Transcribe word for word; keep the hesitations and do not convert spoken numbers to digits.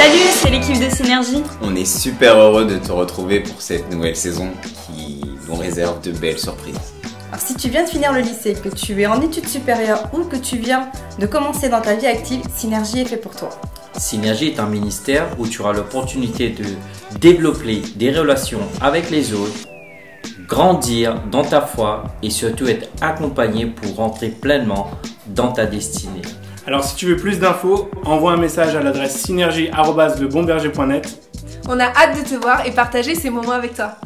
Salut, c'est l'équipe de Synergie. On est super heureux de te retrouver pour cette nouvelle saison qui nous réserve de belles surprises. Alors si tu viens de finir le lycée, que tu es en études supérieures ou que tu viens de commencer dans ta vie active, Synergie est fait pour toi. Synergie est un ministère où tu auras l'opportunité de développer des relations avec les autres, grandir dans ta foi et surtout être accompagné pour rentrer pleinement dans ta destinée. Alors si tu veux plus d'infos, envoie un message à l'adresse synergie arobase le bon berger point net. On a hâte de te voir et partager ces moments avec toi.